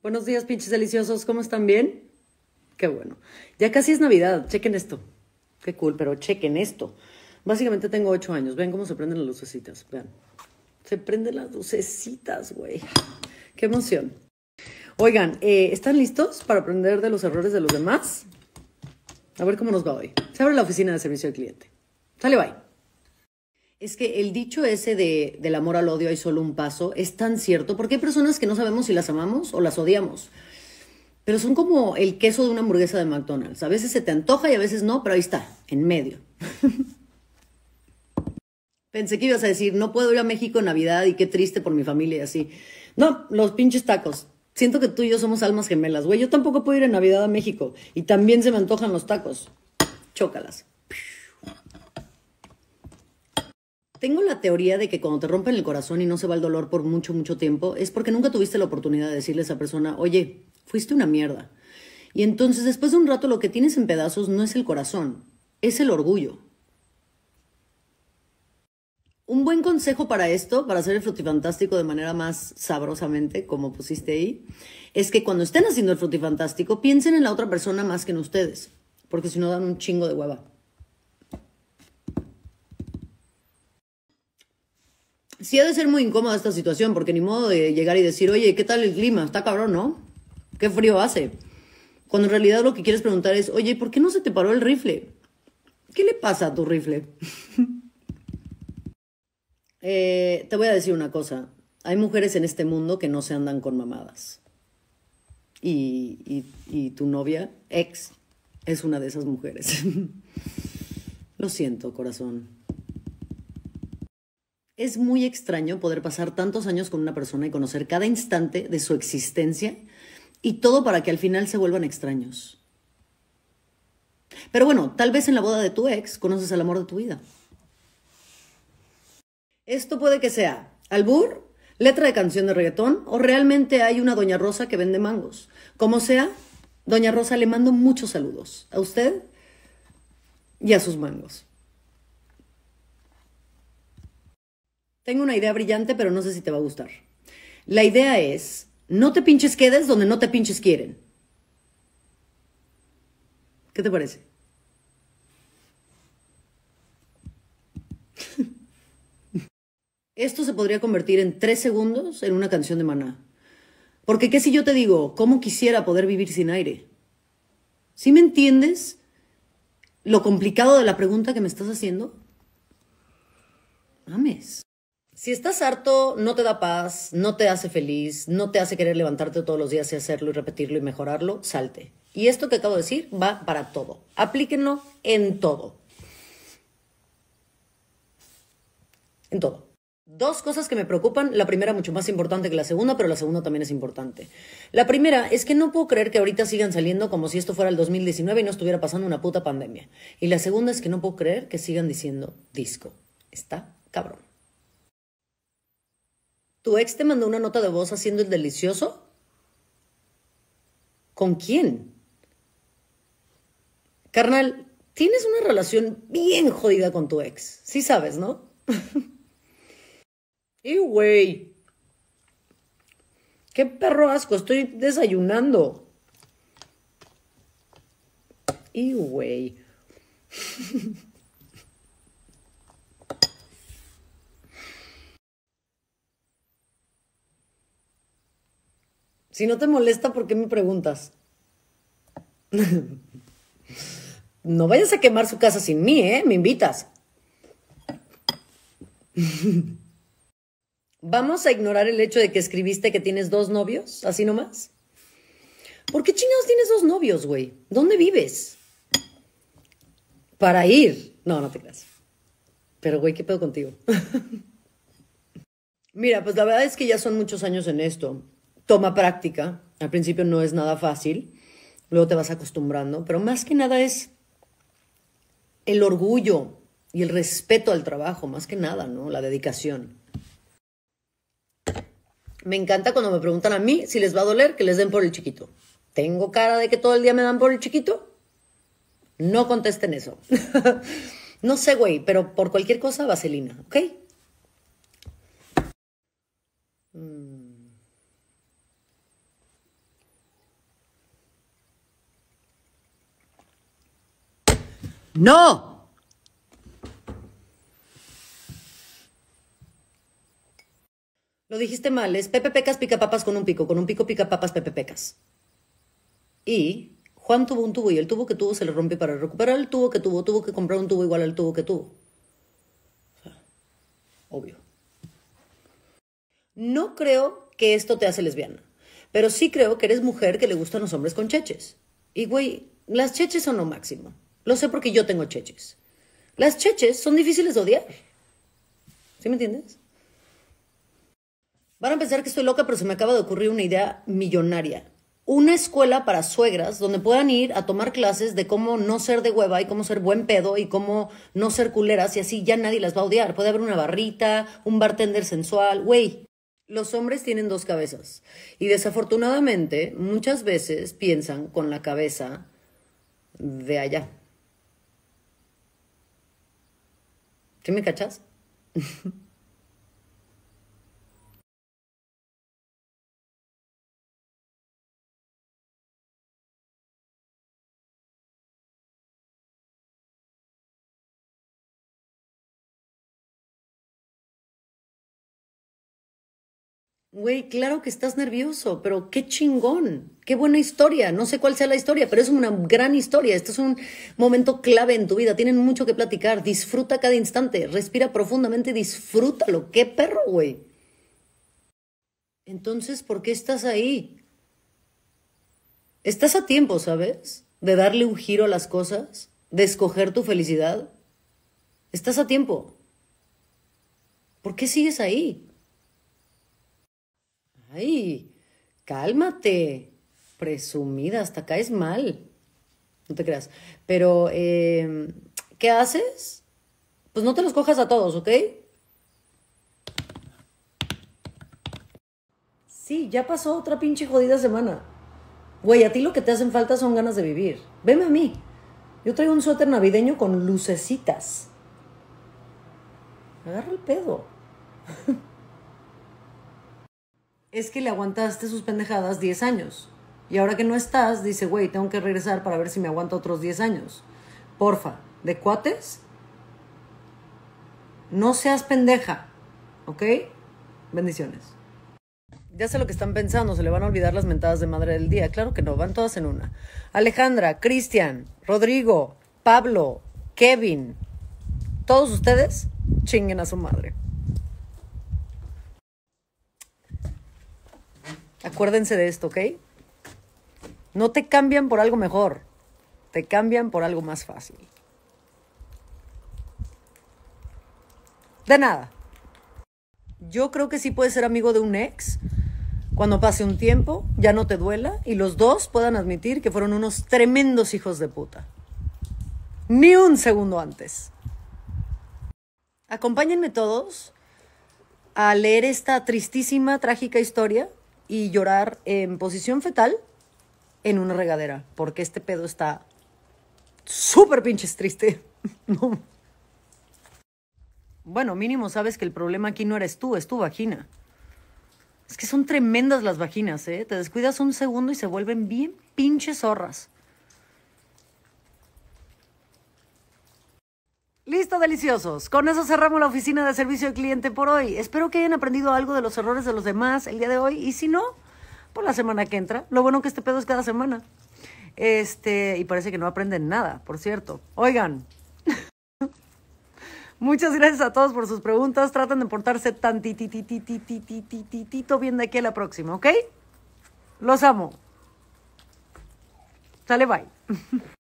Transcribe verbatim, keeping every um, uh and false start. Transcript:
Buenos días, pinches deliciosos. ¿Cómo están? ¿Bien? Qué bueno. Ya casi es Navidad. Chequen esto. Qué cool, pero chequen esto. Básicamente tengo ocho años. Vean cómo se prenden las lucecitas. Vean. Se prenden las lucecitas, güey. Qué emoción. Oigan, eh, ¿están listos para aprender de los errores de los demás? A ver cómo nos va hoy. Se abre la oficina de servicio al cliente. Sale, bye. Es que el dicho ese de, del amor al odio hay solo un paso es tan cierto porque hay personas que no sabemos si las amamos o las odiamos. Pero son como el queso de una hamburguesa de McDonald's. A veces se te antoja y a veces no, pero ahí está, en medio. Pensé que ibas a decir, no puedo ir a México en Navidad y qué triste por mi familia y así. No, los pinches tacos. Siento que tú y yo somos almas gemelas, güey. Yo tampoco puedo ir en Navidad a México y también se me antojan los tacos. Chócalas. Tengo la teoría de que cuando te rompen el corazón y no se va el dolor por mucho, mucho tiempo, es porque nunca tuviste la oportunidad de decirle a esa persona, oye, fuiste una mierda. Y entonces después de un rato lo que tienes en pedazos no es el corazón, es el orgullo. Un buen consejo para esto, para hacer el frutifantástico de manera más sabrosamente, como pusiste ahí, es que cuando estén haciendo el frutifantástico, piensen en la otra persona más que en ustedes, porque si no dan un chingo de hueva. Sí ha de ser muy incómoda esta situación, porque ni modo de llegar y decir, oye, ¿qué tal el clima? Está cabrón, ¿no? ¿Qué frío hace? Cuando en realidad lo que quieres preguntar es, oye, ¿por qué no se te paró el rifle? ¿Qué le pasa a tu rifle? eh, te voy a decir una cosa. Hay mujeres en este mundo que no se andan con mamadas. Y, y, y tu novia, ex, es una de esas mujeres. Lo siento, corazón. Es muy extraño poder pasar tantos años con una persona y conocer cada instante de su existencia y todo para que al final se vuelvan extraños. Pero bueno, tal vez en la boda de tu ex conoces el amor de tu vida. Esto puede que sea albur, letra de canción de reggaetón o realmente hay una Doña Rosa que vende mangos. Como sea, Doña Rosa, le mando muchos saludos a usted y a sus mangos. Tengo una idea brillante, pero no sé si te va a gustar. La idea es, no te pinches quedes donde no te pinches quieren. ¿Qué te parece? Esto se podría convertir en tres segundos en una canción de Maná. Porque ¿qué si yo te digo, cómo quisiera poder vivir sin aire? ¿Sí me entiendes lo complicado de la pregunta que me estás haciendo? Mames. Si estás harto, no te da paz, no te hace feliz, no te hace querer levantarte todos los días y hacerlo y repetirlo y mejorarlo, salte. Y esto que acabo de decir va para todo. Aplíquenlo en todo. En todo. Dos cosas que me preocupan. La primera mucho más importante que la segunda, pero la segunda también es importante. La primera es que no puedo creer que ahorita sigan saliendo como si esto fuera el dos mil diecinueve y no estuviera pasando una puta pandemia. Y la segunda es que no puedo creer que sigan diciendo disco. Está cabrón. ¿Tu ex te mandó una nota de voz haciendo el delicioso? ¿Con quién? Carnal, tienes una relación bien jodida con tu ex. Sí sabes, ¿no? ¡Y güey! ¡Qué perro asco! Estoy desayunando. ¡Y güey! Si no te molesta, ¿por qué me preguntas? No vayas a quemar su casa sin mí, ¿eh? Me invitas. ¿Vamos a ignorar el hecho de que escribiste que tienes dos novios? ¿Así nomás? ¿Por qué chingados tienes dos novios, güey? ¿Dónde vives? Para ir. No, no te creas. Pero, güey, ¿qué pedo contigo? Mira, pues la verdad es que ya son muchos años en esto. Toma práctica. Al principio no es nada fácil. Luego te vas acostumbrando. Pero más que nada es el orgullo y el respeto al trabajo. Más que nada, ¿no? La dedicación. Me encanta cuando me preguntan a mí si les va a doler que les den por el chiquito. ¿Tengo cara de que todo el día me dan por el chiquito? No contesten eso. No sé, güey, pero por cualquier cosa, vaselina, ¿ok? Mm. ¡No! Lo dijiste mal, es Pepe Pecas pica papas con un pico, con un pico pica papas Pepe Pecas. Y Juan tuvo un tubo y el tubo que tuvo se le rompió. Para recuperar el tubo que tuvo, tuvo que comprar un tubo igual al tubo que tuvo. O sea, obvio. No creo que esto te hace lesbiana, pero sí creo que eres mujer que le gustan los hombres con cheches. Y güey, las cheches son lo máximo. Lo sé porque yo tengo cheches. Las cheches son difíciles de odiar. ¿Sí me entiendes? Van a pensar que estoy loca, pero se me acaba de ocurrir una idea millonaria. Una escuela para suegras donde puedan ir a tomar clases de cómo no ser de hueva y cómo ser buen pedo y cómo no ser culeras y así ya nadie las va a odiar. Puede haber una barrita, un bartender sensual. Güey, los hombres tienen dos cabezas y desafortunadamente muchas veces piensan con la cabeza de allá. ¿Sí me cachas? Güey, claro que estás nervioso, pero qué chingón, qué buena historia. No sé cuál sea la historia, pero es una gran historia. Esto es un momento clave en tu vida. Tienen mucho que platicar. Disfruta cada instante. Respira profundamente, disfrútalo. Qué perro, güey. Entonces, ¿por qué estás ahí? Estás a tiempo, ¿sabes? De darle un giro a las cosas, de escoger tu felicidad. Estás a tiempo. ¿Por qué sigues ahí? Ay, cálmate. Presumida, hasta caes mal. No te creas. Pero, eh, ¿qué haces? Pues no te los cojas a todos, ¿ok? Sí, ya pasó otra pinche jodida semana. Güey, a ti lo que te hacen falta son ganas de vivir. Veme a mí. Yo traigo un suéter navideño con lucecitas. Agarra el pedo. Es que le aguantaste sus pendejadas diez años. Y ahora que no estás, dice, güey, tengo que regresar para ver si me aguanta otros diez años. Porfa, de cuates, no seas pendeja, ¿ok? Bendiciones. Ya sé lo que están pensando, se le van a olvidar las mentadas de madre del día. Claro que no, van todas en una. Alejandra, Cristian, Rodrigo, Pablo, Kevin, todos ustedes chinguen a su madre. Acuérdense de esto, ¿ok? No te cambian por algo mejor, te cambian por algo más fácil. De nada. Yo creo que sí puedes ser amigo de un ex cuando pase un tiempo, ya no te duela y los dos puedan admitir que fueron unos tremendos hijos de puta. Ni un segundo antes. Acompáñenme todos a leer esta tristísima, trágica historia y llorar en posición fetal en una regadera, porque este pedo está súper pinches triste. No. Bueno, mínimo sabes que el problema aquí no eres tú, es tu vagina. Es que son tremendas las vaginas, ¿eh? Te descuidas un segundo y se vuelven bien pinches zorras. Listo, deliciosos. Con eso cerramos la oficina de servicio al cliente por hoy. Espero que hayan aprendido algo de los errores de los demás el día de hoy. Y si no, por la semana que entra. Lo bueno que este pedo es cada semana. Este, y parece que no aprenden nada, por cierto. Oigan, muchas gracias a todos por sus preguntas. Traten de portarse tan titititititititito bien de aquí a la próxima, ¿ok? Los amo. Sale, bye.